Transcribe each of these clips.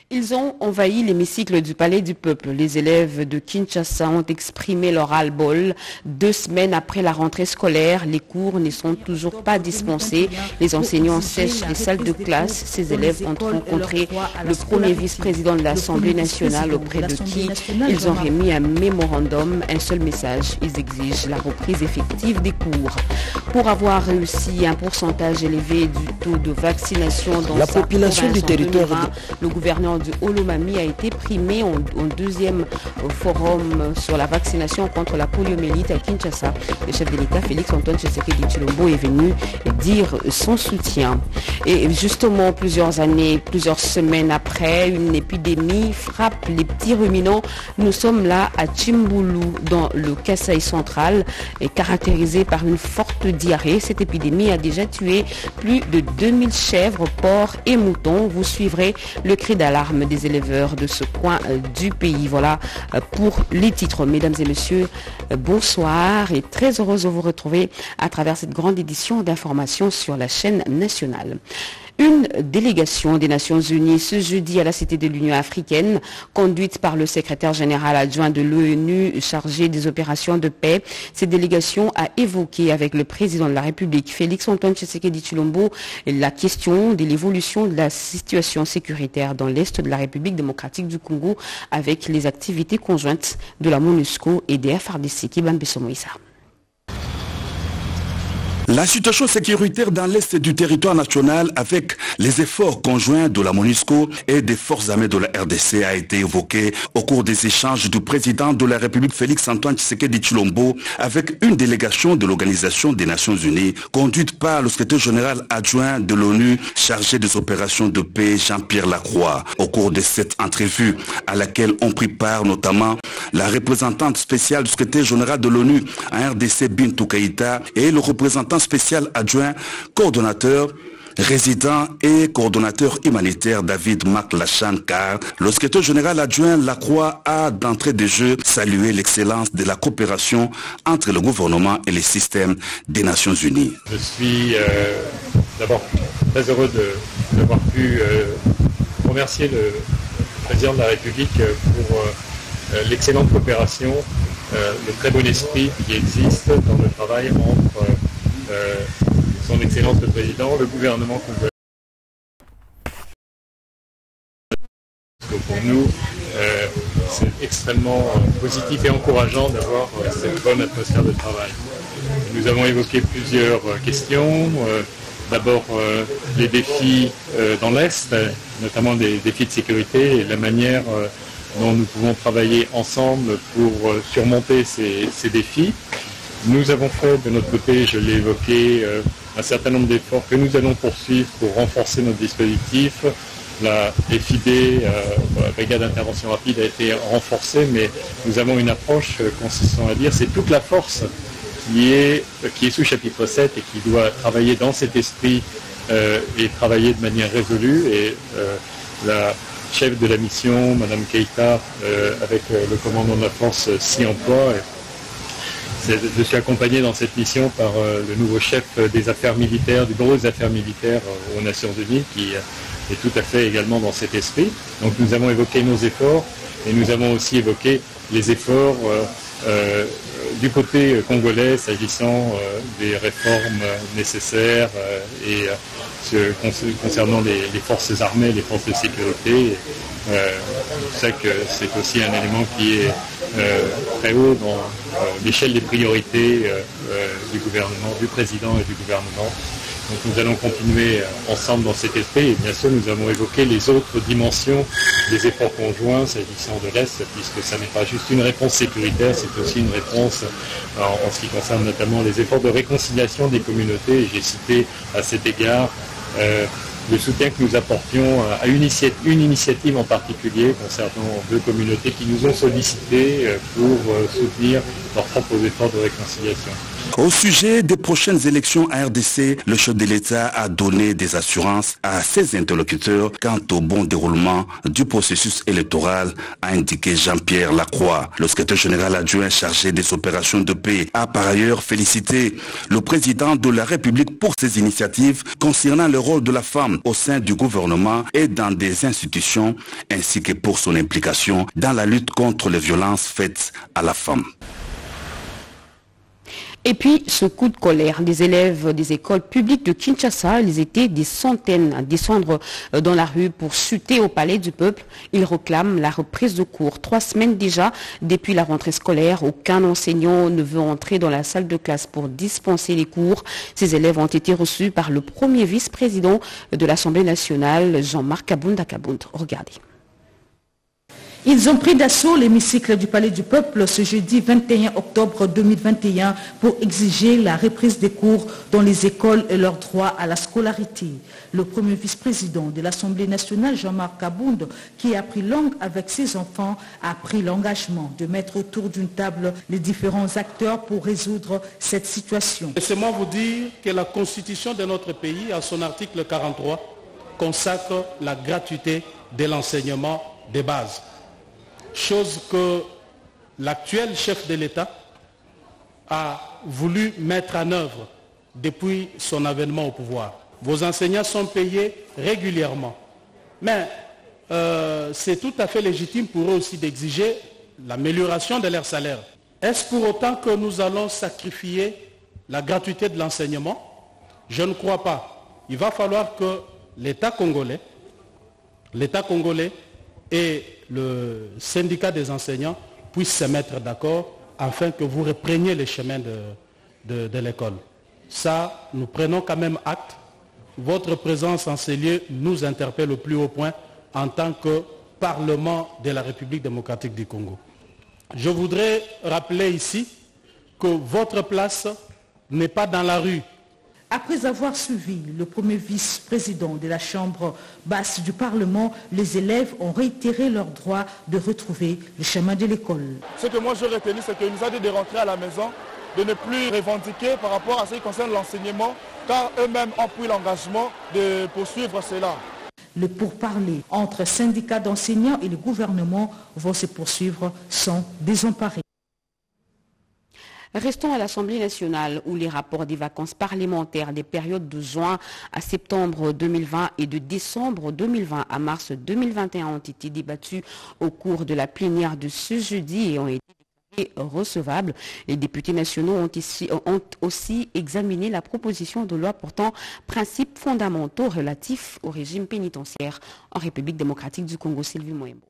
Ils ont envahi l'hémicycle du Palais du Peuple. Les élèves de Kinshasa ont exprimé leur ras-le-bol. 2 semaines après la rentrée scolaire, les cours ne sont toujours pas dispensés. Les enseignants sèchent les salles de classe. Ces élèves ont rencontré le premier vice-président de l'Assemblée nationale auprès de qui ils ont remis un mémorandum, un seul message. Ils exigent la reprise effective des cours. Pour avoir réussi un pourcentage élevé du taux de vaccination dans la population du territoire, le gouverneur de Olomami a été primé en deuxième forum sur la vaccination contre la poliomyélite à Kinshasa. Le chef de l'État, Félix Antoine Tshisekedi Tshilombo, est venu dire son soutien. Et justement, plusieurs semaines après, une épidémie frappe les petits ruminants. Nous sommes là à Tchimboulou, dans le Kasaï central, et caractérisée par une forte diarrhée. Cette épidémie a déjà tué plus de 2000 chèvres, porcs et moutons. Vous suivrez le cri d'alarme des éleveurs de ce coin du pays. Voilà pour les titres. Mesdames et messieurs, bonsoir et très heureuse de vous retrouver à travers cette grande édition d'information sur la chaîne nationale. Une délégation des Nations Unies ce jeudi à la Cité de l'Union africaine, conduite par le secrétaire général adjoint de l'ONU chargé des opérations de paix. Cette délégation a évoqué avec le président de la République, Félix Antoine Tshisekedi Tshilombo, la question de l'évolution de la situation sécuritaire dans l'Est de la République démocratique du Congo avec les activités conjointes de la MONUSCO et des FARDC. Kibambeso Moïsa. La situation sécuritaire dans l'est du territoire national avec les efforts conjoints de la MONUSCO et des forces armées de la RDC a été évoquée au cours des échanges du président de la République Félix Antoine Tshisekedi Tshilombo avec une délégation de l'Organisation des Nations Unies conduite par le secrétaire général adjoint de l'ONU chargé des opérations de paix Jean-Pierre Lacroix. Au cours de cette entrevue à laquelle ont pris part notamment la représentante spéciale du secrétaire général de l'ONU en RDC Bintou Keïta et le représentant spécial adjoint, coordonnateur, résident et coordonnateur humanitaire David Maklachan, car le secrétaire général adjoint Lacroix a d'entrée de jeu salué l'excellence de la coopération entre le gouvernement et les systèmes des Nations Unies. Je suis d'abord très heureux d'avoir pu remercier le président de la République pour l'excellente coopération, le très bon esprit qui existe dans le travail entre son Excellence le Président, le gouvernement congolais. Pour nous, c'est extrêmement positif et encourageant d'avoir cette bonne atmosphère de travail. Nous avons évoqué plusieurs questions. D'abord les défis dans l'Est, notamment des défis de sécurité et la manière dont nous pouvons travailler ensemble pour surmonter ces défis. Nous avons fait de notre côté, je l'ai évoqué, un certain nombre d'efforts que nous allons poursuivre pour renforcer notre dispositif. La FID, la brigade d'intervention rapide, a été renforcée, mais nous avons une approche consistant à dire c'est toute la force qui est sous chapitre 7 et qui doit travailler dans cet esprit et travailler de manière résolue. Et la chef de la mission, Madame Keïta, avec le commandant de la force s'y emploie. Je suis accompagné dans cette mission par le nouveau chef des affaires militaires, du bureau des affaires militaires aux Nations Unies, qui est tout à fait également dans cet esprit. Donc nous avons évoqué nos efforts et nous avons aussi évoqué les efforts du côté congolais s'agissant des réformes nécessaires et concernant les forces armées, les forces de sécurité. Je sais que c'est aussi un élément qui est très haut dans l'échelle des priorités du gouvernement, du président et du gouvernement. Donc nous allons continuer ensemble dans cet esprit et bien sûr nous avons évoqué les autres dimensions des efforts conjoints s'agissant de l'Est, puisque ça n'est pas juste une réponse sécuritaire, c'est aussi une réponse en ce qui concerne notamment les efforts de réconciliation des communautés. Et j'ai cité à cet égard le soutien que nous apportions à une initiative en particulier concernant 2 communautés qui nous ont sollicité pour soutenir leurs propres efforts de réconciliation. Au sujet des prochaines élections à RDC, le chef de l'État a donné des assurances à ses interlocuteurs quant au bon déroulement du processus électoral, a indiqué Jean-Pierre Lacroix. Le secrétaire général adjoint chargé des opérations de paix a par ailleurs félicité le président de la République pour ses initiatives concernant le rôle de la femme femmes au sein du gouvernement et dans des institutions, ainsi que pour son implication dans la lutte contre les violences faites à la femme. Et puis, ce coup de colère des élèves des écoles publiques de Kinshasa, ils étaient des centaines à descendre dans la rue pour chuter au palais du peuple. Ils réclament la reprise de cours. 3 semaines déjà, depuis la rentrée scolaire, aucun enseignant ne veut entrer dans la salle de classe pour dispenser les cours. Ces élèves ont été reçus par le premier vice-président de l'Assemblée nationale, Jean-Marc Kabound. Regardez. Ils ont pris d'assaut l'hémicycle du Palais du Peuple ce jeudi 21 octobre 2021 pour exiger la reprise des cours dans les écoles et leur droit à la scolarité. Le premier vice-président de l'Assemblée nationale, Jean-Marc Kabound, qui a pris langue avec ses enfants, a pris l'engagement de mettre autour d'une table les différents acteurs pour résoudre cette situation. Laissez-moi vous dire que la Constitution de notre pays, à son article 43, consacre la gratuité de l'enseignement des bases. Chose que l'actuel chef de l'État a voulu mettre en œuvre depuis son avènement au pouvoir. Vos enseignants sont payés régulièrement. Mais c'est tout à fait légitime pour eux aussi d'exiger l'amélioration de leur salaire. Est-ce pour autant que nous allons sacrifier la gratuité de l'enseignement? Je ne crois pas. Il va falloir que l'État congolais et le syndicat des enseignants puissent se mettre d'accord afin que vous repreniez les chemins de l'école. Ça, nous prenons quand même acte. Votre présence en ces lieux nous interpelle au plus haut point en tant que Parlement de la République démocratique du Congo. Je voudrais rappeler ici que votre place n'est pas dans la rue. Après avoir suivi le premier vice-président de la Chambre basse du Parlement, les élèves ont réitéré leur droit de retrouver le chemin de l'école. Ce que moi j'ai retenu, c'est qu'il nous a dit de rentrer à la maison, de ne plus revendiquer par rapport à ce qui concerne l'enseignement, car eux-mêmes ont pris l'engagement de poursuivre cela. Les pourparlers entre syndicats d'enseignants et le gouvernement vont se poursuivre sans désemparer. Restons à l'Assemblée nationale où les rapports des vacances parlementaires des périodes de juin à septembre 2020 et de décembre 2020 à mars 2021 ont été débattus au cours de la plénière de ce jeudi et ont été déclarés recevables. Les députés nationaux ont aussi examiné la proposition de loi portant principes fondamentaux relatifs au régime pénitentiaire en République démocratique du Congo. Sylvie Moembo.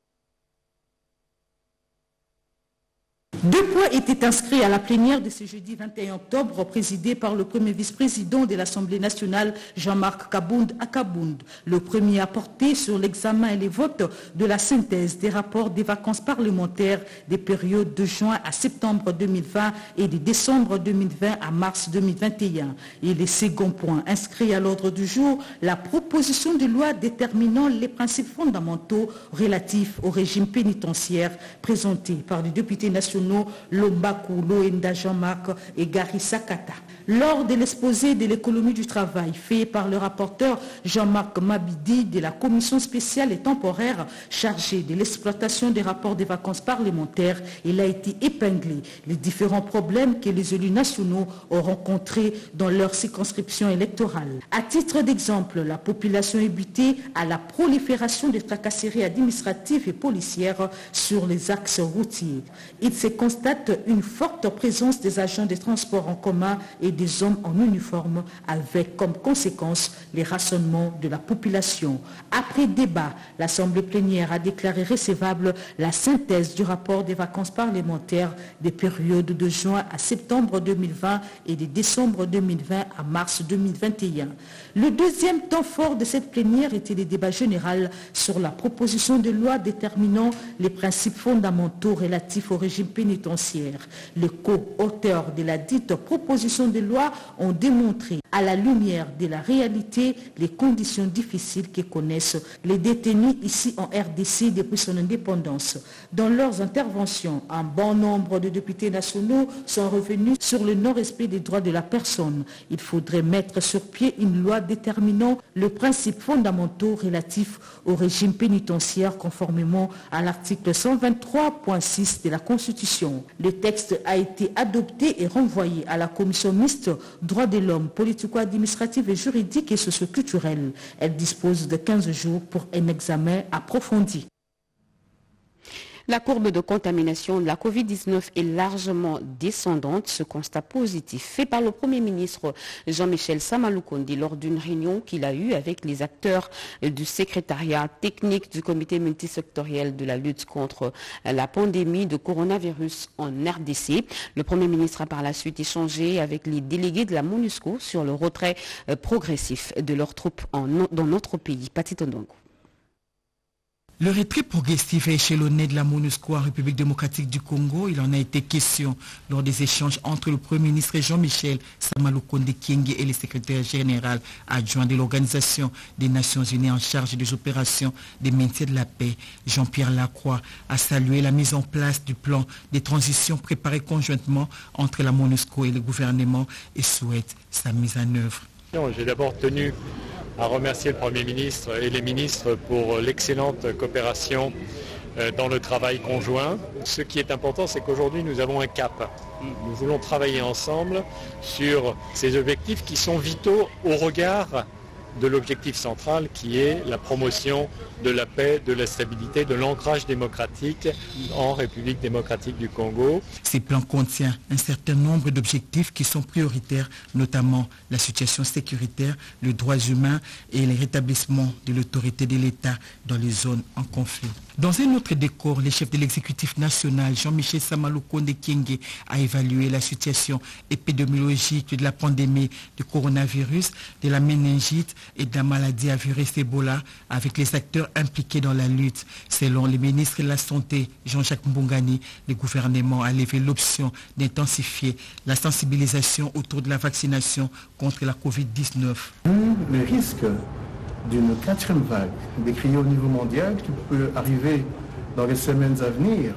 2 points étaient inscrits à la plénière de ce jeudi 21 octobre, présidée par le premier vice-président de l'Assemblée nationale, Jean-Marc Kabound à Kabound. Le premier a porté sur l'examen et les votes de la synthèse des rapports des vacances parlementaires des périodes de juin à septembre 2020 et de décembre 2020 à mars 2021. Et le second point inscrit à l'ordre du jour, la proposition de loi déterminant les principes fondamentaux relatifs au régime pénitentiaire présentée par les députés nationaux Lombakou, Loenda Jean-Marc et Gary Sakata. Lors de l'exposé de l'économie du travail fait par le rapporteur Jean-Marc Mabidi de la commission spéciale et temporaire chargée de l'exploitation des rapports des vacances parlementaires, il a été épinglé les différents problèmes que les élus nationaux ont rencontrés dans leur circonscription électorale. À titre d'exemple, la population est butée à la prolifération des tracasseries administratives et policières sur les axes routiers. Il se constate une forte présence des agents des transports en commun et des hommes en uniforme avec comme conséquence les rationnements de la population. Après débat, l'Assemblée plénière a déclaré recevable la synthèse du rapport des vacances parlementaires des périodes de juin à septembre 2020 et de décembre 2020 à mars 2021. Le deuxième temps fort de cette plénière était le débat général sur la proposition de loi déterminant les principes fondamentaux relatifs au régime pénitentiaire. Les co-auteurs de la dite proposition de loi ont démontré à la lumière de la réalité les conditions difficiles que connaissent les détenus ici en RDC depuis son indépendance. Dans leurs interventions, un bon nombre de députés nationaux sont revenus sur le non-respect des droits de la personne. Il faudrait mettre sur pied une loi déterminant les principes fondamentaux relatifs au régime pénitentiaire conformément à l'article 123.6 de la Constitution. Le texte a été adopté et renvoyé à la commission mixte droits de l'homme, politique politico-administrative et juridique et socio-culturelle. Elle dispose de 15 jours pour un examen approfondi. La courbe de contamination de la Covid-19 est largement descendante. Ce constat positif fait par le Premier ministre Jean-Michel Sama Lukonde lors d'une réunion qu'il a eue avec les acteurs du secrétariat technique du comité multisectoriel de la lutte contre la pandémie de coronavirus en RDC. Le Premier ministre a par la suite échangé avec les délégués de la MONUSCO sur le retrait progressif de leurs troupes dans notre pays. Pati Tondongo. Le retrait progressif et échelonné de la MONUSCO en République démocratique du Congo, il en a été question lors des échanges entre le Premier ministre Jean-Michel Sama Lukonde Kyenge et le secrétaire général adjoint de l'Organisation des Nations Unies en charge des opérations de maintien de la paix. Jean-Pierre Lacroix a salué la mise en place du plan de transition préparé conjointement entre la MONUSCO et le gouvernement et souhaite sa mise en œuvre. J'ai d'abord tenu à remercier le Premier ministre et les ministres pour l'excellente coopération dans le travail conjoint. Ce qui est important, c'est qu'aujourd'hui, nous avons un cap. Nous voulons travailler ensemble sur ces objectifs qui sont vitaux au regard de l'objectif central qui est la promotion de la paix, de la stabilité, de l'ancrage démocratique en République démocratique du Congo. Ces plans contiennent un certain nombre d'objectifs qui sont prioritaires, notamment la situation sécuritaire, les droits humains et le rétablissement de l'autorité de l'État dans les zones en conflit. Dans un autre décor, le chef de l'exécutif national, Jean-Michel Sama Lukonde Kyenge, a évalué la situation épidémiologique de la pandémie du coronavirus, de la méningite et de la maladie à virus Ebola avec les acteurs impliqués dans la lutte. Selon le ministre de la Santé, Jean-Jacques Mbongani, le gouvernement a levé l'option d'intensifier la sensibilisation autour de la vaccination contre la Covid-19. Le risque d'une 4e vague décriée au niveau mondial qui peut arriver dans les semaines à venir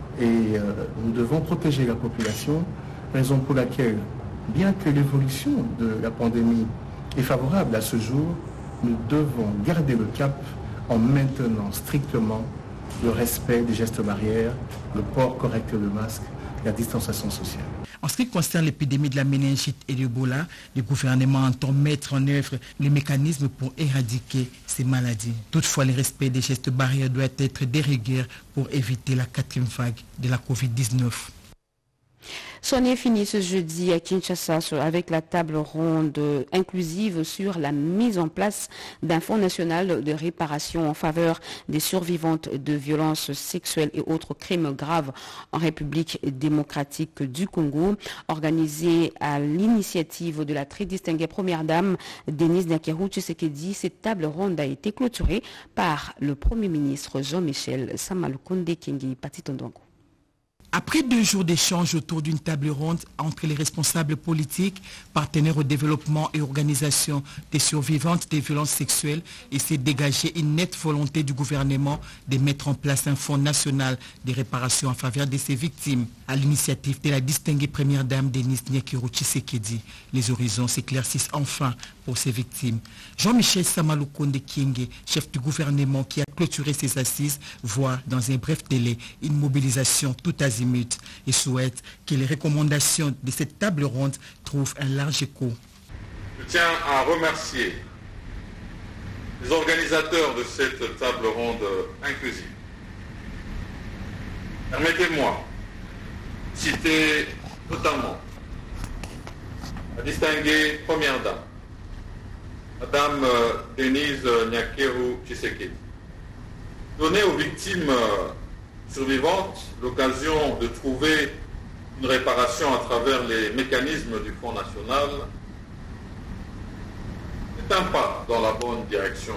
et nous devons protéger la population, raison pour laquelle, bien que l'évolution de la pandémie est favorable à ce jour, nous devons garder le cap en maintenant strictement le respect des gestes barrières, le port correct du masque, la distanciation sociale. En ce qui concerne l'épidémie de la méningite et de l'Ebola, le gouvernement entend mettre en œuvre les mécanismes pour éradiquer ces maladies. Toutefois, le respect des gestes barrières doit être de rigueur pour éviter la 4e vague de la Covid-19. C'en est fini ce jeudi à Kinshasa avec la table ronde inclusive sur la mise en place d'un fonds national de réparation en faveur des survivantes de violences sexuelles et autres crimes graves en République démocratique du Congo, organisé à l'initiative de la très distinguée première dame Denise Nyakeru Tshisekedi. Cette table ronde a été clôturée par le Premier ministre Jean-Michel Sama Lukonde Kyenge. Pati Tondongo. Après 2 jours d'échanges autour d'une table ronde entre les responsables politiques, partenaires au développement et organisations des survivantes des violences sexuelles, il s'est dégagé une nette volonté du gouvernement de mettre en place un fonds national de réparation en faveur de ces victimes. À l'initiative de la distinguée première dame Denise Nyakeru Tshisekedi, les horizons s'éclaircissent enfin pour ces victimes. Jean-Michel Sama Lukonde Kyenge, chef du gouvernement qui a clôturé ces assises, voit dans un bref délai une mobilisation tout azimut et souhaite que les recommandations de cette table ronde trouvent un large écho. Je tiens à remercier les organisateurs de cette table ronde inclusive. Permettez-moi de citer notamment la distinguée première dame, Madame Denise Nyakeru Tshisekedi. Donner aux victimes survivantes l'occasion de trouver une réparation à travers les mécanismes du Fonds national est un pas dans la bonne direction.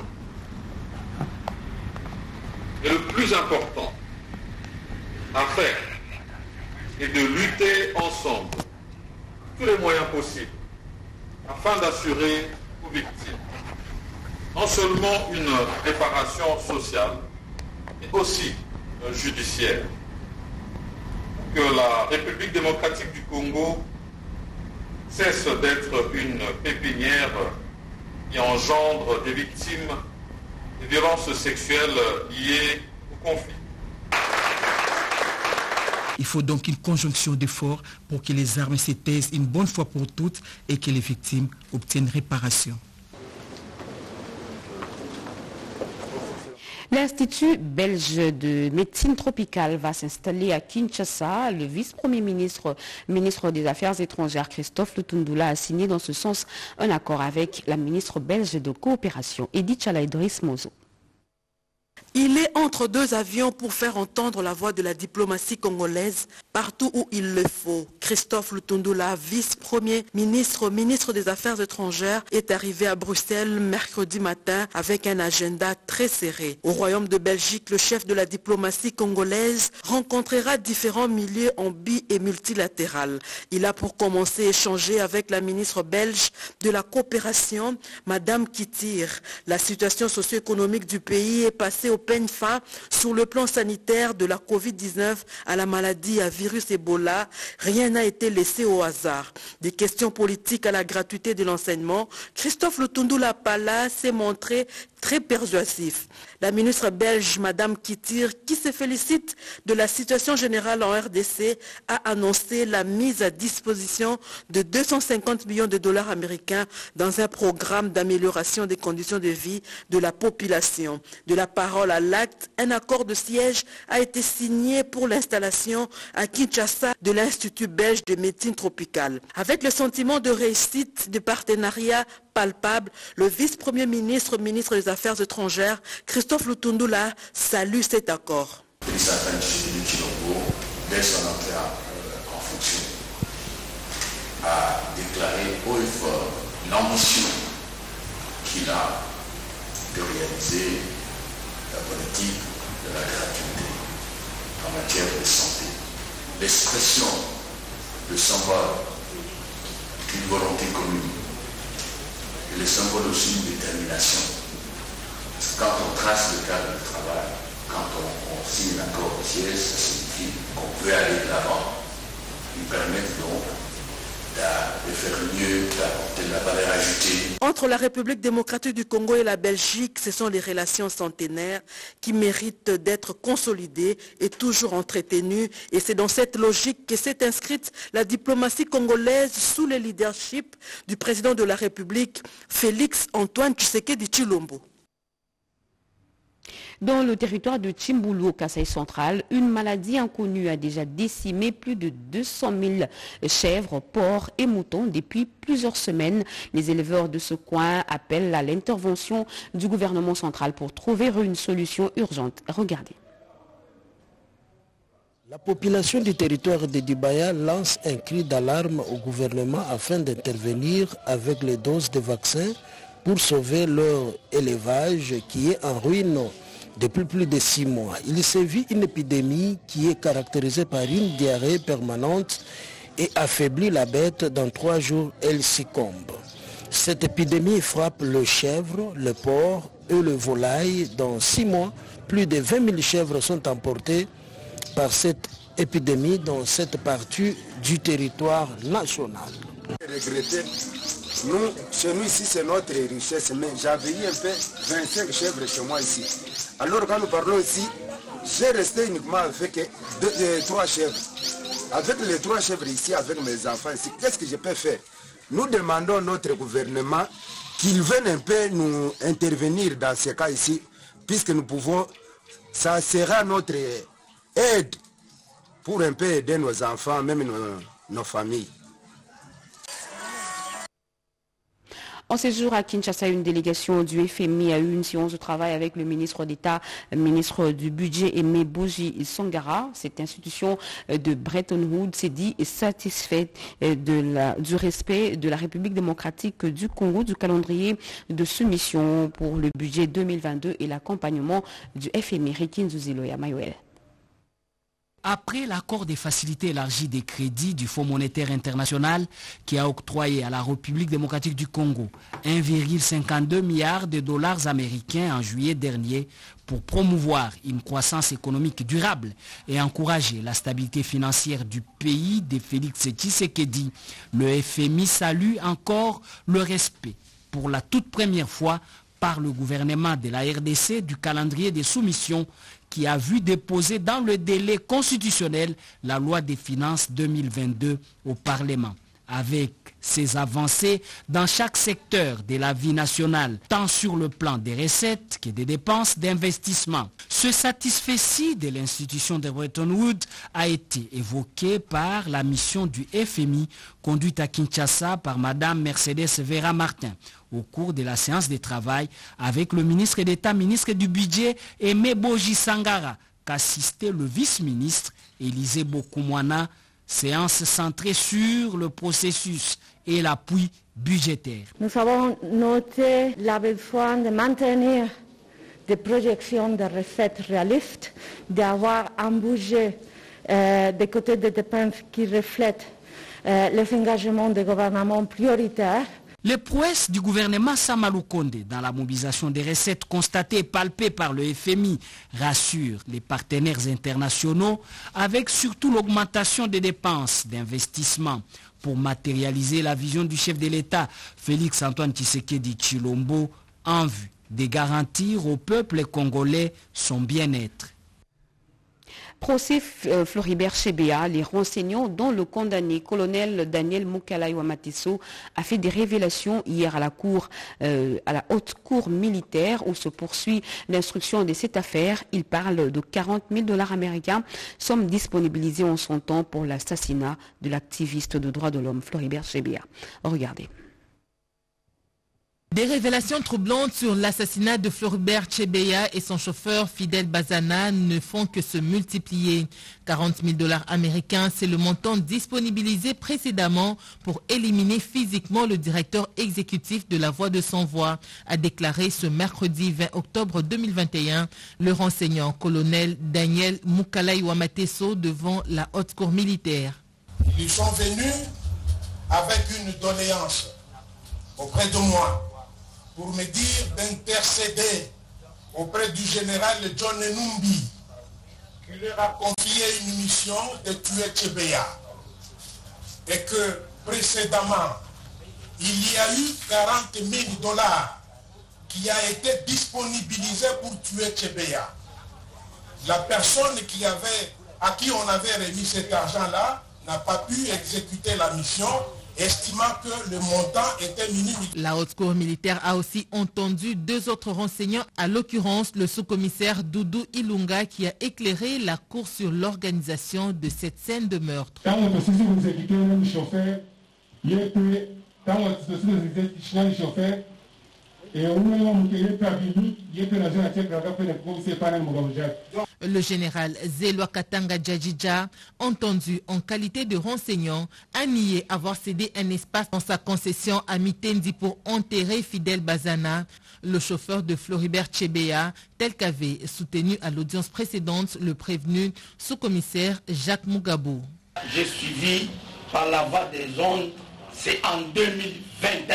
Et le plus important à faire est de lutter ensemble tous les moyens possibles afin d'assurer aux victimes non seulement une réparation sociale, mais aussi judiciaire. Que la République démocratique du Congo cesse d'être une pépinière qui engendre des victimes de violences sexuelles liées au conflit. Il faut donc une conjonction d'efforts pour que les armes se taisent une bonne fois pour toutes et que les victimes obtiennent réparation. L'Institut belge de médecine tropicale va s'installer à Kinshasa. Le vice-premier ministre des Affaires étrangères, Christophe Lutundula, a signé dans ce sens un accord avec la ministre belge de coopération, Edith Chalaïdris Mozo. Il est entre deux avions pour faire entendre la voix de la diplomatie congolaise partout où il le faut. Christophe Lutundula, vice-premier ministre des Affaires étrangères, est arrivé à Bruxelles mercredi matin avec un agenda très serré. Au Royaume de Belgique, le chef de la diplomatie congolaise rencontrera différents milieux en bi- et multilatéral. Il a pour commencer échangé avec la ministre belge de la coopération, Madame Kittir. La situation socio-économique du pays est passée au peigne fin sur le plan sanitaire de la Covid-19 à la maladie à virus Ebola. Rien n'a été laissé au hasard. Des questions politiques à la gratuité de l'enseignement, Christophe Lutundula Pala s'est montré très persuasif. La ministre belge, Madame Kittir, qui se félicite de la situation générale en RDC, a annoncé la mise à disposition de 250 millions de dollars américains dans un programme d'amélioration des conditions de vie de la population. De la parole à l'acte, un accord de siège a été signé pour l'installation à Kinshasa de l'Institut belge de médecine tropicale. Avec le sentiment de réussite, de partenariat palpable, le vice-premier ministre des Affaires étrangères, Christophe Lutundula, salue cet accord. Dès son entrée en fonction, a déclaré haut et fort l'ambition qu'il a de réaliser la politique de la gratuité en matière de santé. L'expression, le symbole d'une volonté commune et le symbole aussi d'une détermination. Quand on trace le cadre de travail, quand on signe un accord de siège, ça signifie qu'on peut aller de l'avant. Ils permettent donc de faire mieux, d'apporter de la valeur ajoutée. Entre la République démocratique du Congo et la Belgique, ce sont les relations centenaires qui méritent d'être consolidées et toujours entretenues. Et c'est dans cette logique que s'est inscrite la diplomatie congolaise sous le leadership du président de la République, Félix Antoine Tshisekedi Tshilombo. Dans le territoire de Tchimbulu, au Kasaï central, une maladie inconnue a déjà décimé plus de 200 000 chèvres, porcs et moutons depuis plusieurs semaines. Les éleveurs de ce coin appellent à l'intervention du gouvernement central pour trouver une solution urgente. Regardez. La population du territoire de Dibaya lance un cri d'alarme au gouvernement afin d'intervenir avec les doses de vaccins pour sauver leur élevage qui est en ruine depuis plus de 6 mois. Il sévit une épidémie qui est caractérisée par une diarrhée permanente et affaiblit la bête. Dans 3 jours, elle succombe. Cette épidémie frappe le chèvre, le porc et le volaille. Dans 6 mois, plus de 20 000 chèvres sont emportées par cette épidémie dans cette partie du territoire national. Regretter, nous, chez nous ici, c'est notre richesse, mais j'avais eu un peu 25 chèvres chez moi ici. Alors quand nous parlons ici, j'ai resté uniquement avec 3 chèvres. Avec les 3 chèvres ici, avec mes enfants ici, qu'est-ce que je peux faire? Nous demandons à notre gouvernement qu'il vienne un peu nous intervenir dans ce cas ici, puisque nous pouvons, ça sera notre aide pour un peu aider nos enfants, même nos familles. En séjour à Kinshasa, une délégation du FMI a eu une séance de travail avec le ministre d'État, ministre du Budget Aimé Boji Sangara. Cette institution de Bretton Woods s'est dit satisfaite du respect de la République démocratique du Congo, du calendrier de soumission pour le budget 2022 et l'accompagnement du FMI. Rikin Zuziloya Mayouel. Après l'accord des facilités élargies des crédits du Fonds monétaire international qui a octroyé à la République démocratique du Congo 1,52 milliard de dollars américains en juillet dernier pour promouvoir une croissance économique durable et encourager la stabilité financière du pays de Félix Tshisekedi, le FMI salue encore le respect pour la toute première fois par le gouvernement de la RDC du calendrier des soumissions qui a vu déposer dans le délai constitutionnel la loi des finances 2022 au Parlement. Avec ces avancées dans chaque secteur de la vie nationale, tant sur le plan des recettes que des dépenses d'investissement. Ce satisfait-ci de l'institution de Bretton Woods a été évoqué par la mission du FMI conduite à Kinshasa par Mme Mercedes Vera Martin au cours de la séance de travail avec le ministre d'État, ministre du Budget, Aimé Boji Sangara, qu'assistait le vice-ministre Élisée Bokoumwana. Séance centrée sur le processus et l'appui budgétaire. Nous avons noté la besoin de maintenir des projections de recettes réalistes, d'avoir un budget des côtés des dépenses qui reflètent les engagements des gouvernements prioritaires. Les prouesses du gouvernement Samalou Kondé dans la mobilisation des recettes constatées et palpées par le FMI rassurent les partenaires internationaux, avec surtout l'augmentation des dépenses d'investissement pour matérialiser la vision du chef de l'État, Félix Antoine Tshisekedi Tshilombo, en vue de garantir au peuple congolais son bien-être. Procès Floribert Chebeya, les renseignants dont le condamné colonel Daniel Mukala Iwamateso a fait des révélations hier à la haute cour militaire où se poursuit l'instruction de cette affaire. Il parle de 40 000 $ américains, somme disponibilisée en son temps pour l'assassinat de l'activiste de droits de l'homme Floribert Chebeya. Regardez. Des révélations troublantes sur l'assassinat de Floribert Chebeya et son chauffeur Fidel Bazana ne font que se multiplier. 40 000 $ américains, c'est le montant disponibilisé précédemment pour éliminer physiquement le directeur exécutif de la Voix de Sans Voix, a déclaré ce mercredi 20 octobre 2021 le renseignant colonel Daniel Mukala Iwamateso devant la haute cour militaire. Ils sont venus avec une doléance auprès de moi pour me dire d'intercéder auprès du général John Numbi, qui leur a confié une mission de tuer Chebeya. Et que précédemment, il y a eu 40 000 $ qui a été disponibilisé pour tuer Chebeya. La personne à qui on avait remis cet argent-là n'a pas pu exécuter la mission, estimant que le montant était minime. La haute cour militaire a aussi entendu deux autres renseignants, à l'occurrence le sous-commissaire Doudou Ilunga qui a éclairé la cour sur l'organisation de cette scène de meurtre. Le général Zelwa Katanga Djadjidja, entendu en qualité de renseignant, a nié avoir cédé un espace dans sa concession à Mitendi pour enterrer Fidel Bazana, le chauffeur de Floribert Chebeya, tel qu'avait soutenu à l'audience précédente le prévenu sous-commissaire Jacques Mugabou. J'ai suivi par la voie des ondes, c'est en 2021.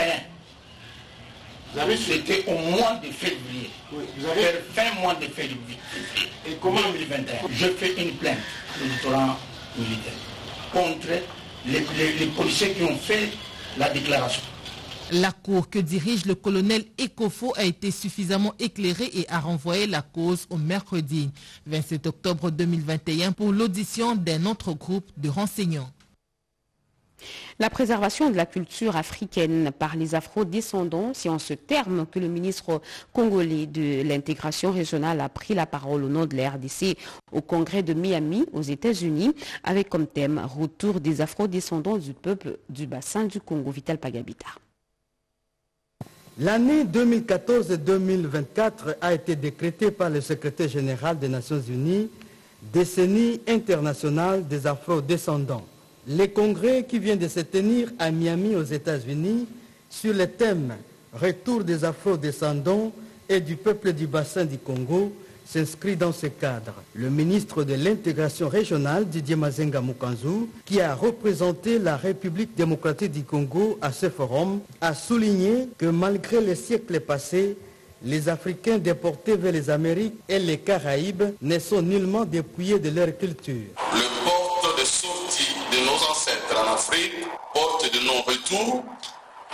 C'était au mois de février, fin mois de février, et comment 2021, je fais une plainte à l'électorat militaire contre les policiers qui ont fait la déclaration. La cour que dirige le colonel Ekofo a été suffisamment éclairée et a renvoyé la cause au mercredi 27 octobre 2021 pour l'audition d'un autre groupe de renseignants. La préservation de la culture africaine par les afro-descendants, c'est en ce terme que le ministre congolais de l'intégration régionale a pris la parole au nom de la RDC au congrès de Miami aux États-Unis avec comme thème « Retour des afro-descendants du peuple du bassin du Congo ». Vital Pagabita. L'année 2014-2024 a été décrétée par le secrétaire général des Nations Unies décennie internationale des afro-descendants. Le congrès qui vient de se tenir à Miami aux États-Unis sur le thème « Retour des afro-descendants et du peuple du bassin du Congo » s'inscrit dans ce cadre. Le ministre de l'intégration régionale, Didier Mazenga Mukanzu, qui a représenté la République démocratique du Congo à ce forum, a souligné que malgré les siècles passés, les Africains déportés vers les Amériques et les Caraïbes ne sont nullement dépouillés de leur culture. Le porte de sortie de nos ancêtres en Afrique, porte de non-retour,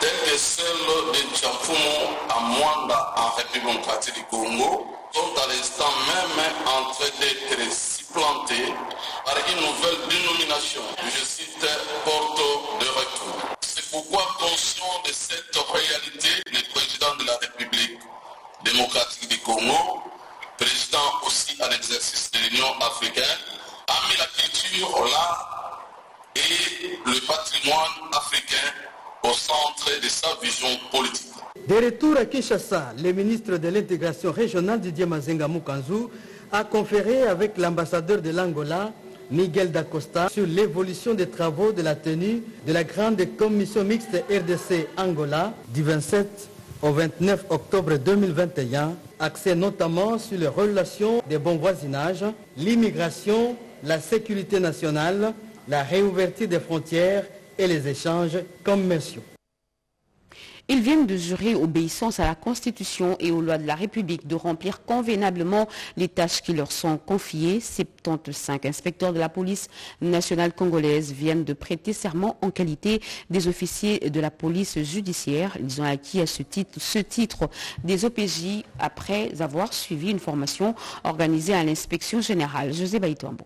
telles que celles de Tchafumo à Mwanda en République démocratique du Congo, sont à l'instant même en train d'être supplantés par une nouvelle dénomination, je cite Porto de retour. C'est pourquoi, conscient de cette réalité, le président de la République démocratique du Congo, président aussi à l'exercice de l'Union africaine, a mis la culture, l'art et le patrimoine africain au centre de sa vision politique. De retour à Kinshasa, le ministre de l'intégration régionale Didier Mazenga Mukanzu a conféré avec l'ambassadeur de l'Angola, Miguel Dacosta, sur l'évolution des travaux de la tenue de la grande commission mixte RDC-Angola du 27 au 29 octobre 2021, axée notamment sur les relations de bon voisinage, l'immigration, la sécurité nationale, la réouverture des frontières et les échanges commerciaux. Ils viennent de jurer obéissance à la Constitution et aux lois de la République de remplir convenablement les tâches qui leur sont confiées. 75 inspecteurs de la police nationale congolaise viennent de prêter serment en qualité des officiers de la police judiciaire. Ils ont acquis à ce titre des OPJ après avoir suivi une formation organisée à l'inspection générale. José Baïtoambo.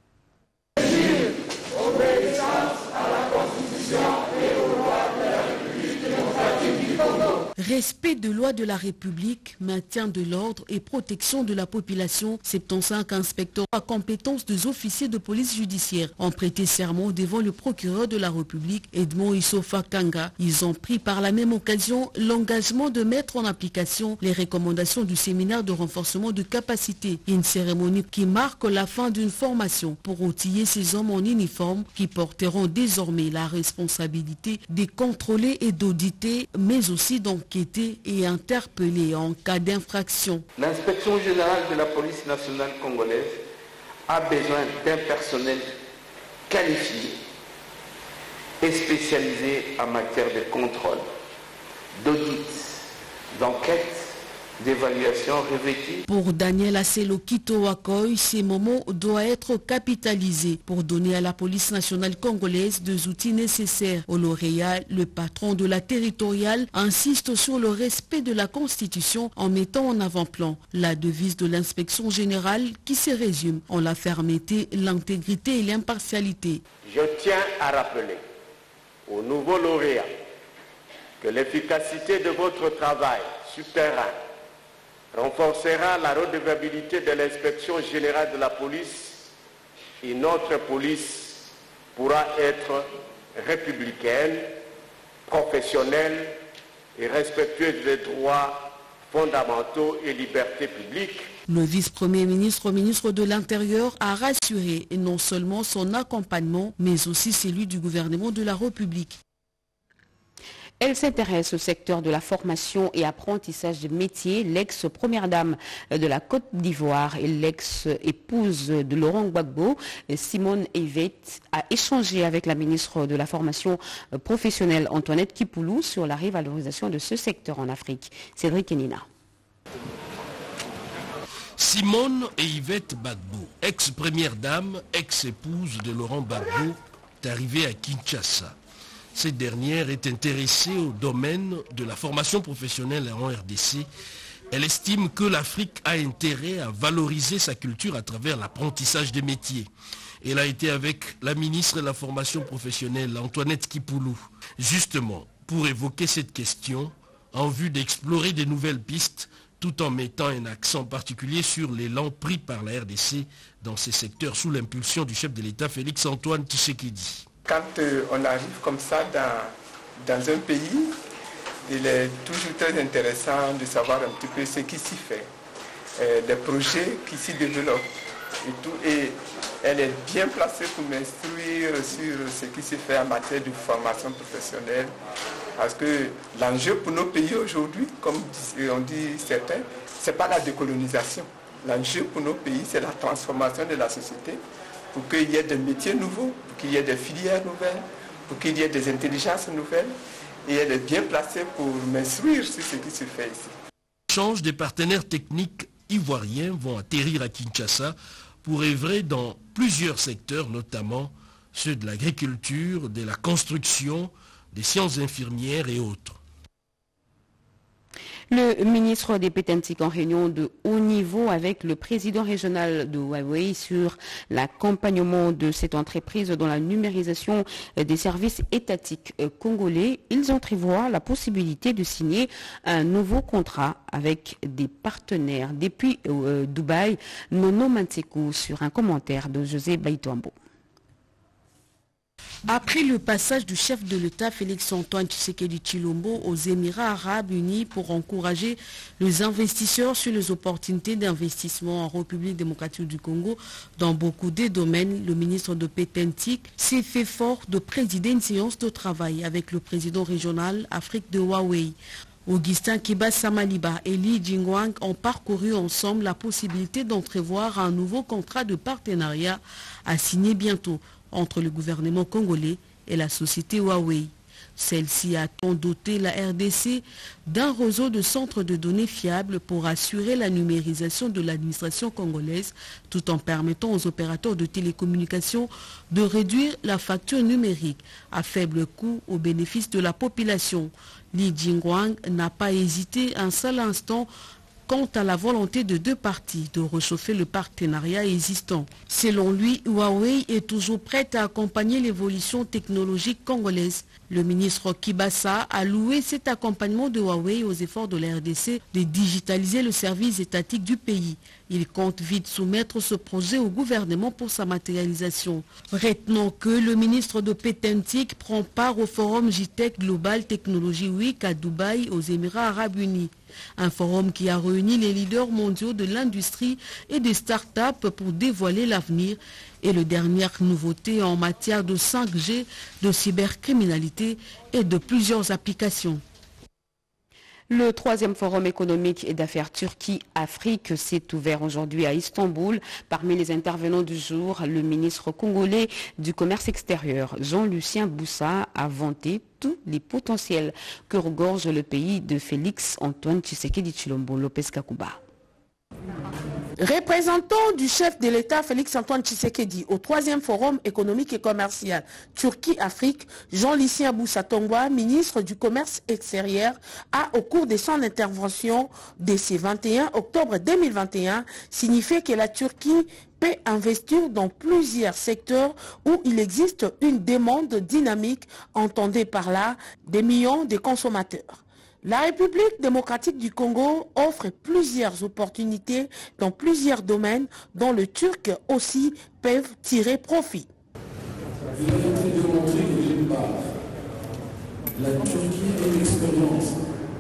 Respect de loi de la République, maintien de l'ordre et protection de la population, 75 inspecteurs à compétence des officiers de police judiciaire ont prêté serment devant le procureur de la République, Edmond Issofa Kanga. Ils ont pris par la même occasion l'engagement de mettre en application les recommandations du séminaire de renforcement de capacité. Une cérémonie qui marque la fin d'une formation pour outiller ces hommes en uniforme qui porteront désormais la responsabilité de contrôler et d'auditer, mais aussi d'enquêter et interpeller en cas d'infraction. L'inspection générale de la police nationale congolaise a besoin d'un personnel qualifié et spécialisé en matière de contrôle, d'audit, d'enquête, d'évaluation revêtue. Pour Daniel Asselo Kito Wakoy, ces moments doivent être capitalisés pour donner à la police nationale congolaise des outils nécessaires. Au lauréat, le patron de la territoriale insiste sur le respect de la Constitution en mettant en avant-plan la devise de l'inspection générale qui se résume en la fermeté, l'intégrité et l'impartialité. Je tiens à rappeler aux nouveaux lauréats que l'efficacité de votre travail sur terrain renforcera la redevabilité de l'inspection générale de la police et notre police pourra être républicaine, professionnelle et respectueuse des droits fondamentaux et libertés publiques. Le vice-premier ministre, ministre de l'Intérieur, a rassuré non seulement son accompagnement, mais aussi celui du gouvernement de la République. Elle s'intéresse au secteur de la formation et apprentissage des métiers. L'ex-première dame de la Côte d'Ivoire et l'ex-épouse de Laurent Gbagbo, Simone Yvette, a échangé avec la ministre de la formation professionnelle Antoinette Kipoulou sur la revalorisation de ce secteur en Afrique. Cédric Enina. Simone et Yvette Gbagbo, ex-première dame, ex-épouse de Laurent Gbagbo, est arrivée à Kinshasa. Cette dernière est intéressée au domaine de la formation professionnelle en RDC. Elle estime que l'Afrique a intérêt à valoriser sa culture à travers l'apprentissage des métiers. Elle a été avec la ministre de la formation professionnelle, Antoinette Kipoulou, justement pour évoquer cette question en vue d'explorer de nouvelles pistes tout en mettant un accent particulier sur l'élan pris par la RDC dans ces secteurs sous l'impulsion du chef de l'État Félix Antoine Tshisekedi. Quand on arrive comme ça dans un pays, il est toujours très intéressant de savoir un petit peu ce qui s'y fait, des projets qui s'y développent et tout. Et elle est bien placée pour m'instruire sur ce qui s'y fait en matière de formation professionnelle. Parce que l'enjeu pour nos pays aujourd'hui, comme on dit certains, ce n'est pas la décolonisation. L'enjeu pour nos pays, c'est la transformation de la société, pour qu'il y ait des métiers nouveaux, pour qu'il y ait des filières nouvelles, pour qu'il y ait des intelligences nouvelles. Et elle est bien placée pour m'instruire sur ce qui se fait ici. L'échange des partenaires techniques ivoiriens vont atterrir à Kinshasa pour œuvrer dans plusieurs secteurs, notamment ceux de l'agriculture, de la construction, des sciences infirmières et autres. Le ministre des Pétentique en réunion de haut niveau avec le président régional de Huawei sur l'accompagnement de cette entreprise dans la numérisation des services étatiques congolais. Ils entrevoient la possibilité de signer un nouveau contrat avec des partenaires. Depuis Dubaï, Nono Mantekou sur un commentaire de José Baïtoambo. Après le passage du chef de l'État Félix-Antoine Tshisekedi Tshilombo aux Émirats Arabes Unis pour encourager les investisseurs sur les opportunités d'investissement en République démocratique du Congo dans beaucoup de domaines, le ministre de Pétentique s'est fait fort de présider une séance de travail avec le président régional Afrique de Huawei. Augustin Kibasa-Maliba et Li Jingwang ont parcouru ensemble la possibilité d'entrevoir un nouveau contrat de partenariat à signer bientôt entre le gouvernement congolais et la société Huawei. Celle-ci a doté la RDC d'un réseau de centres de données fiables pour assurer la numérisation de l'administration congolaise tout en permettant aux opérateurs de télécommunications de réduire la facture numérique à faible coût au bénéfice de la population. Li Jingwang n'a pas hésité un seul instant quant à la volonté de deux parties de réchauffer le partenariat existant. Selon lui, Huawei est toujours prête à accompagner l'évolution technologique congolaise. Le ministre Kibasa a loué cet accompagnement de Huawei aux efforts de la RDC de digitaliser le service étatique du pays. Il compte vite soumettre ce projet au gouvernement pour sa matérialisation. Retenons que le ministre de Pétentique prend part au forum JTEC Global Technology Week à Dubaï aux Émirats Arabes Unis. Un forum qui a réuni les leaders mondiaux de l'industrie et des start-up pour dévoiler l'avenir et les dernières nouveautés en matière de 5G, de cybercriminalité et de plusieurs applications. Le troisième forum économique et d'affaires Turquie-Afrique s'est ouvert aujourd'hui à Istanbul. Parmi les intervenants du jour, le ministre congolais du commerce extérieur, Jean-Lucien Boussa, a vanté tous les potentiels que regorge le pays de Félix-Antoine Tshisekedi Tshilombo Lopez Kakuba. Représentant du chef de l'État Félix-Antoine Tshisekedi au troisième forum économique et commercial Turquie-Afrique, Jean-Lucien Boussa Tongwa, ministre du commerce extérieur, a au cours de son intervention de ce 21 octobre 2021 signifié que la Turquie peut investir dans plusieurs secteurs où il existe une demande dynamique, entendez par là des millions de consommateurs. La République démocratique du Congo offre plusieurs opportunités dans plusieurs domaines dont les Turcs aussi peuvent tirer profit. Il a été démontré que d'une part, la Turquie a une expérience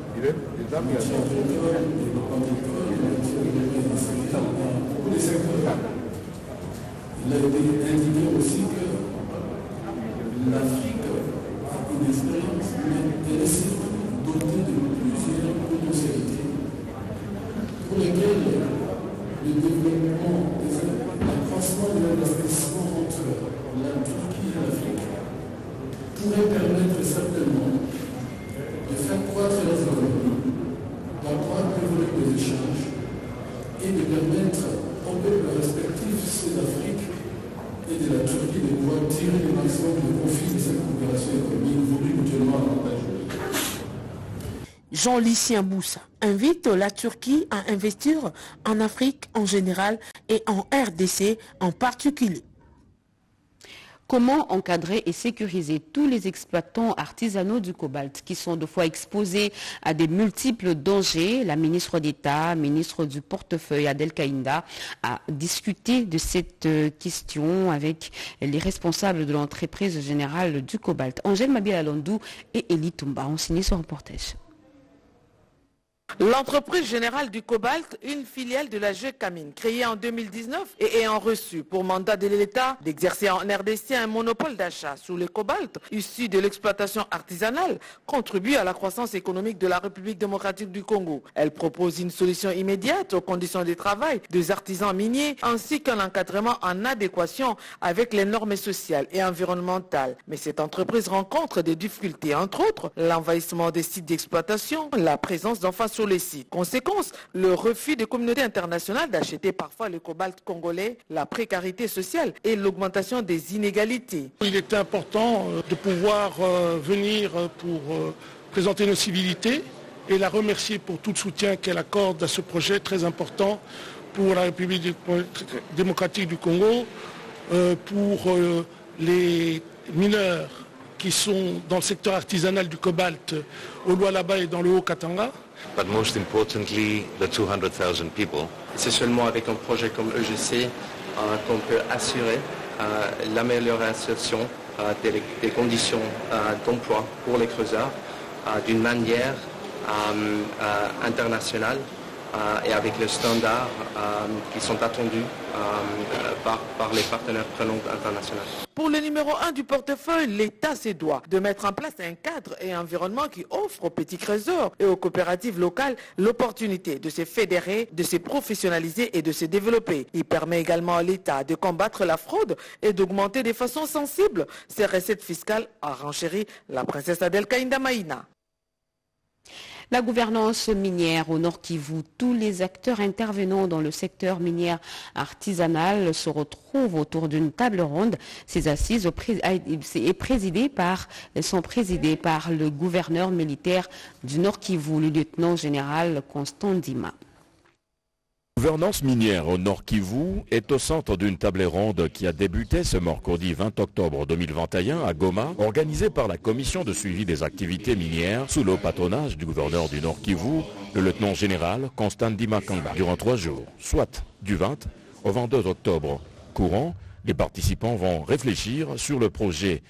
pour les secteurs. Il a été indiqué aussi que l'Afrique a une expérience, mais elle est dotée de plusieurs potentialités pour lesquelles le développement, l'accroissement de l'investissement entre la Turquie et l'Afrique pourrait permettre certainement de faire croître les économies, d'accroître le volume des échanges et de permettre aux peuples respectifs, ceux d'Afrique et de la Turquie, de pouvoir tirer le maximum de profit de cette coopération économique voulue mutuellement avantageuse. Jean-Lucien Boussa invite la Turquie à investir en Afrique en général et en RDC en particulier. Comment encadrer et sécuriser tous les exploitants artisanaux du cobalt qui sont de fois exposés à des multiples dangers? La ministre d'État, ministre du portefeuille Adel Kaïnda, a discuté de cette question avec les responsables de l'entreprise générale du cobalt. Angèle Mabiel-Alandou et Elie Toumba ont signé ce reportage. L'entreprise générale du cobalt, une filiale de la GECAMINE, créée en 2019 et ayant reçu pour mandat de l'État d'exercer en RDC un monopole d'achat sur le cobalt issu de l'exploitation artisanale, contribue à la croissance économique de la République démocratique du Congo. Elle propose une solution immédiate aux conditions de travail des artisans miniers ainsi qu'un encadrement en adéquation avec les normes sociales et environnementales. Mais cette entreprise rencontre des difficultés, entre autres l'envahissement des sites d'exploitation, la présence d'enfants sur sur les sites. Conséquence, le refus des communautés internationales d'acheter parfois le cobalt congolais, la précarité sociale et l'augmentation des inégalités. Il était important de pouvoir venir pour présenter nos civilités et la remercier pour tout le soutien qu'elle accorde à ce projet très important pour la République démocratique du Congo, pour les mineurs qui sont dans le secteur artisanal du cobalt au Lualaba et dans le Haut-Katanga. But most importantly, the 200,000 people. C'est seulement avec un projet comme EGC qu'on peut assurer l'amélioration des conditions d'emploi pour les creuseurs d'une manière internationale et avec les standards qui sont attendus par les partenaires prenants internationaux. Pour le numéro 1 du portefeuille, l'État se doit de mettre en place un cadre et un environnement qui offre aux petits creuseurs et aux coopératives locales l'opportunité de se fédérer, de se professionnaliser et de se développer. Il permet également à l'État de combattre la fraude et d'augmenter de façon sensible ses recettes fiscales, a renchéri la princesse Adel Kainda Maïna. La gouvernance minière au Nord Kivu, tous les acteurs intervenant dans le secteur minière artisanal se retrouvent autour d'une table ronde. Ces assises sont présidées par le gouverneur militaire du Nord Kivu, le lieutenant-général Constant Ndima. La gouvernance minière au Nord Kivu est au centre d'une table ronde qui a débuté ce mercredi 20 octobre 2021 à Goma, organisée par la commission de suivi des activités minières sous le patronage du gouverneur du Nord Kivu, le lieutenant-général Constant Ndima Kamba. Durant 3 jours, soit du 20 au 22 octobre courant, les participants vont réfléchir sur le projet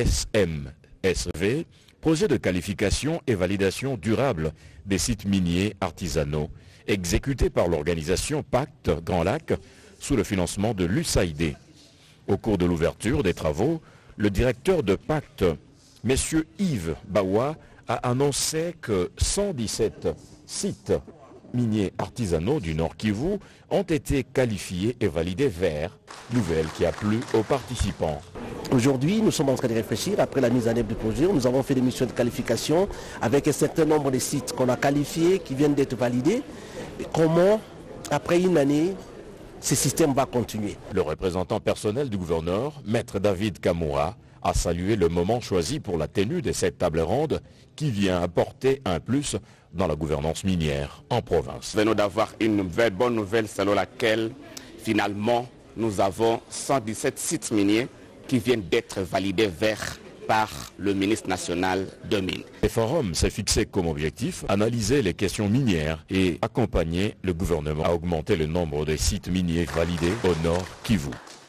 SMSV, projet de qualification et validation durable des sites miniers artisanaux, exécuté par l'organisation Pacte Grand Lac sous le financement de l'USAID. Au cours de l'ouverture des travaux, le directeur de Pacte, M. Yves Bawa, a annoncé que 117 sites miniers artisanaux du Nord Kivu ont été qualifiés et validés verts, nouvelle qui a plu aux participants. Aujourd'hui, nous sommes en train de réfléchir, après la mise en œuvre du projet, nous avons fait des missions de qualification avec un certain nombre de sites qu'on a qualifiés, qui viennent d'être validés. Et comment, après une année, ce système va continuer. Le représentant personnel du gouverneur, Maître David Kamoura, a salué le moment choisi pour la tenue de cette table ronde qui vient apporter un plus dans la gouvernance minière en province. Nous venons d'avoir une bonne nouvelle selon laquelle, finalement, nous avons 117 sites miniers qui viennent d'être validés verts par le ministre national de Mines. Le forum s'est fixé comme objectif analyser les questions minières et accompagner le gouvernement à augmenter le nombre de sites miniers validés au Nord Kivu.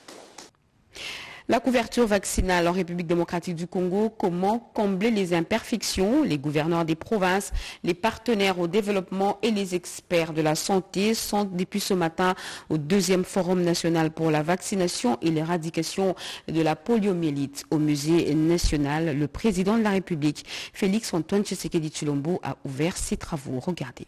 La couverture vaccinale en République démocratique du Congo, comment combler les imperfections? Les gouverneurs des provinces, les partenaires au développement et les experts de la santé sont depuis ce matin au 2e Forum national pour la vaccination et l'éradication de la poliomyélite au musée national. Le président de la République, Félix Antoine Tshisekedi Tshilombo, a ouvert ses travaux. Regardez.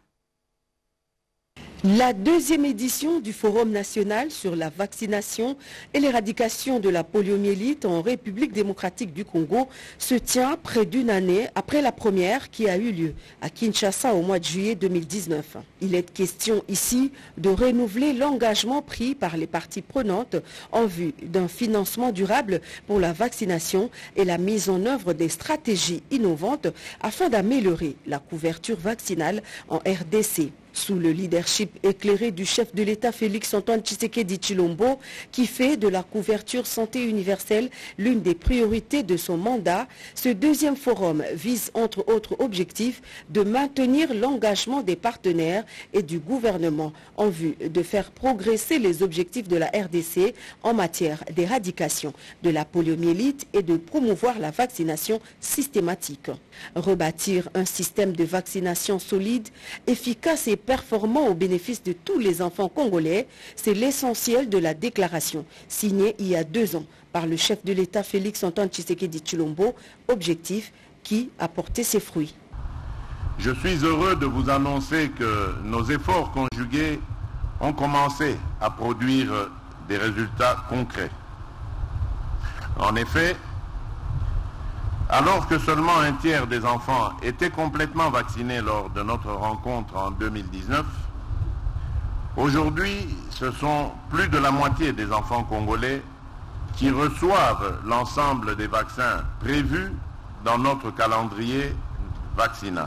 La 2e édition du Forum national sur la vaccination et l'éradication de la poliomyélite en République démocratique du Congo se tient près d'une année après la première qui a eu lieu à Kinshasa au mois de juillet 2019. Il est question ici de renouveler l'engagement pris par les parties prenantes en vue d'un financement durable pour la vaccination et la mise en œuvre des stratégies innovantes afin d'améliorer la couverture vaccinale en RDC. Sous le leadership éclairé du chef de l'État Félix Antoine Tshisekedi Tshilombo, qui fait de la couverture santé universelle l'une des priorités de son mandat, ce 2e forum vise entre autres objectifs de maintenir l'engagement des partenaires et du gouvernement en vue de faire progresser les objectifs de la RDC en matière d'éradication de la poliomyélite et de promouvoir la vaccination systématique. Rebâtir un système de vaccination solide, efficace et performant au bénéfice de tous les enfants congolais, c'est l'essentiel de la déclaration signée il y a 2 ans par le chef de l'État Félix Antoine Tshisekedi Tshilombo, objectif qui a porté ses fruits. Je suis heureux de vous annoncer que nos efforts conjugués ont commencé à produire des résultats concrets. En effet, Alors que seulement un tiers des enfants étaient complètement vaccinés lors de notre rencontre en 2019, aujourd'hui, ce sont plus de la moitié des enfants congolais qui reçoivent l'ensemble des vaccins prévus dans notre calendrier vaccinal.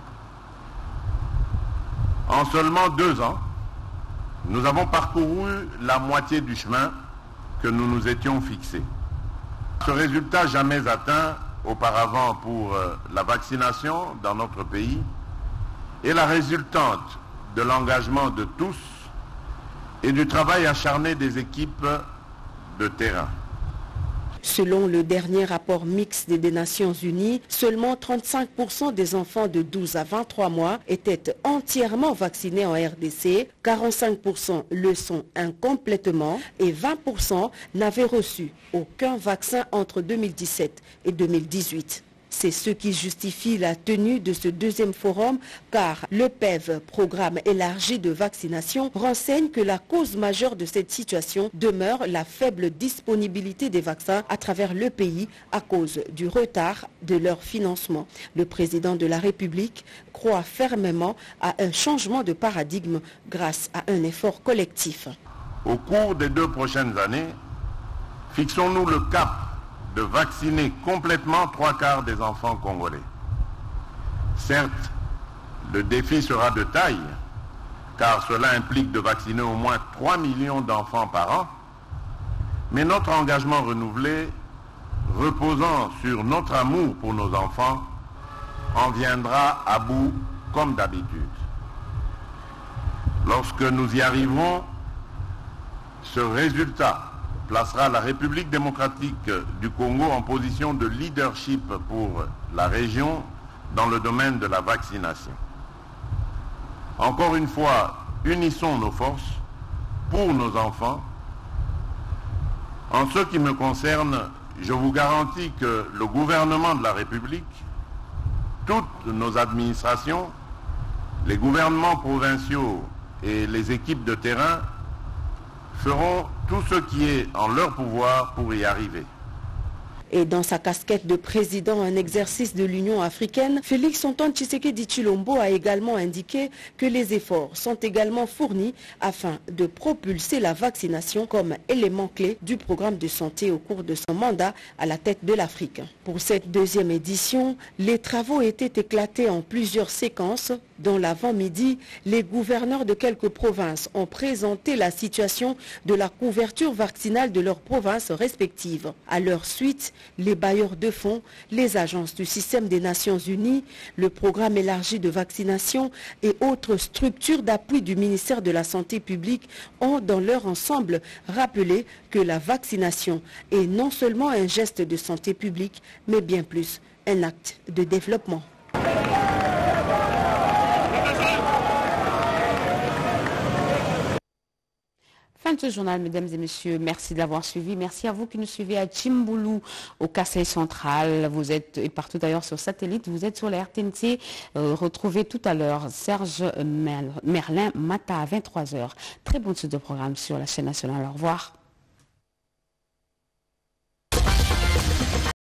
En seulement 2 ans, nous avons parcouru la moitié du chemin que nous nous étions fixés. Ce résultat jamais atteint auparavant pour la vaccination dans notre pays est la résultante de l'engagement de tous et du travail acharné des équipes de terrain. Selon le dernier rapport mixte des Nations Unies, seulement 35% des enfants de 12 à 23 mois étaient entièrement vaccinés en RDC, 45% le sont incomplètement et 20% n'avaient reçu aucun vaccin entre 2017 et 2018. C'est ce qui justifie la tenue de ce deuxième forum, car le PEV, programme élargi de vaccination, renseigne que la cause majeure de cette situation demeure la faible disponibilité des vaccins à travers le pays à cause du retard de leur financement. Le président de la République croit fermement à un changement de paradigme grâce à un effort collectif. Au cours des 2 prochaines années, fixons-nous le cap de vacciner complètement 3/4 des enfants congolais. Certes, le défi sera de taille, car cela implique de vacciner au moins 3 millions d'enfants par an, mais notre engagement renouvelé, reposant sur notre amour pour nos enfants, en viendra à bout comme d'habitude. Lorsque nous y arriverons, ce résultat placera la République démocratique du Congo en position de leadership pour la région dans le domaine de la vaccination. Encore une fois, unissons nos forces pour nos enfants. En ce qui me concerne, je vous garantis que le gouvernement de la République, toutes nos administrations, les gouvernements provinciaux et les équipes de terrain feront tout ce qui est en leur pouvoir pour y arriver. Et dans sa casquette de président en exercice de l'Union africaine, Félix Antoine Tshisekedi Tshilombo a également indiqué que les efforts sont également fournis afin de propulser la vaccination comme élément clé du programme de santé au cours de son mandat à la tête de l'Afrique. Pour cette deuxième édition, les travaux étaient éclatés en plusieurs séquences. Dans l'avant-midi, les gouverneurs de quelques provinces ont présenté la situation de la couverture vaccinale de leurs provinces respectives. À leur suite, les bailleurs de fonds, les agences du système des Nations Unies, le programme élargi de vaccination et autres structures d'appui du ministère de la Santé publique ont dans leur ensemble rappelé que la vaccination est non seulement un geste de santé publique, mais bien plus un acte de développement. Fin de ce journal, mesdames et messieurs. Merci de l'avoir suivi. Merci à vous qui nous suivez à Tchimboulou, au Kassai central. Vous êtes, et partout d'ailleurs sur satellite, vous êtes sur la RTNC. Retrouvez tout à l'heure Serge Merlin Mata à 23h. Très bonne suite de programme sur la chaîne nationale. Au revoir.